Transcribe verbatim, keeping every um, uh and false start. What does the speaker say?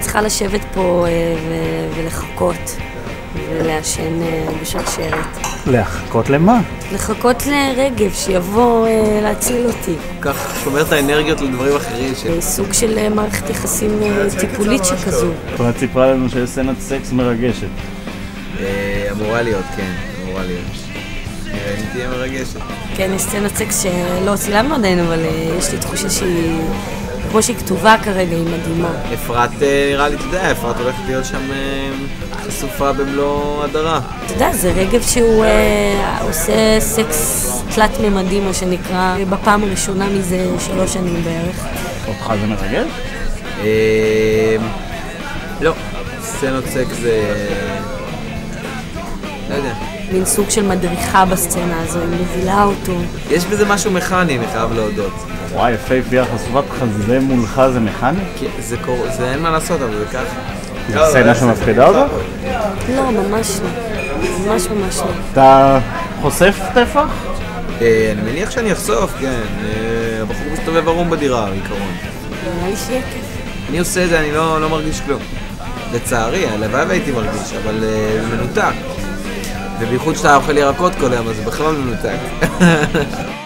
צריכה לשבת פה ולחכות ולעשן בשרשרת. לחכות למה? לחכות לרגב שיבוא להציל אותי. כך שומר את האנרגיות לדברים אחרים. סוג של מערכת יחסים טיפולית שכזו. זאת אומרת, סיפרה לנו שיש סצנת סקס מרגשת. אמורה להיות, כן, אמורה להיות. נראה אם תהיה מרגשת. כן, יש סצנת סקס שלא צילמנו עדיין, אבל יש לי תחושה שהיא, כמו שהיא כתובה כרגע, היא מדהימה. אפרת, נראה לי, אתה יודע, אפרת הולכת להיות שם חשופה במלוא הדרה. אתה יודע, זה רגב שהוא עושה סקס תלת-ממדי, מה שנקרא, בפעם הראשונה מזה שלוש שנים בערך. אותך זה מרגש? לא, סצנות סקס זה... לא יודע. מין סוג של מדריכה בסצנה הזו, היא מובילה אותו. יש בזה משהו מכני, אני חייב להודות. וואי, יפהפייה, חשופת חזה מולך זה מכני? זה קורה, זה אין מה לעשות, אבל זה ככה. זה סצנה שמפחידה אותך? לא, ממש לא. ממש ממש לא. אתה חושף טפח? אני מניח שאני אחשוף, כן. הבחור מסתובב ערום בדירה, בעיקרון. נראה לי שיהיה כיף. אני עושה את זה, אני לא מרגיש כלום. לצערי, הלוואי והייתי מרגיש, אבל מנותק. ובייחוד שאתה אוכל ירקות כל יום, אז זה בכלל מנותק.